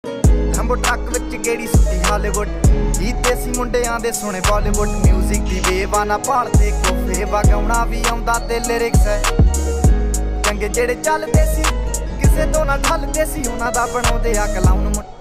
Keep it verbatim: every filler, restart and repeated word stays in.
ਲੰਬੋ truck ਵਿੱਚ ਗੇੜੀ ਸੁੱਟੀ Hollywood ਜੀਤੇ ਸੀ ਮੁੰਡਿਆਂ ਦੇ ਸੁਣੇ ਬਾਲੀਵੁੱਡ ਮਿਊਜ਼ਿਕ ਦੀ ਬੇਵਾਨਾ ਭਾਲਦੇ ਕੋਫੇ ਵਗਾਉਣਾ ਵੀ ਆਉਂਦਾ ਤੇ ਲਿਰਿਕਸ ਹੈ ਚੰਗੇ ਜਿਹੜੇ ਚੱਲਦੇ ਸੀ ਕਿਸੇ ਤੋਂ ਨਾ ਠੱਲਦੇ ਸੀ ਉਹਨਾਂ ਦਾ ਬਣਾਉਂਦੇ ਆ ਕਲਾਉਨ।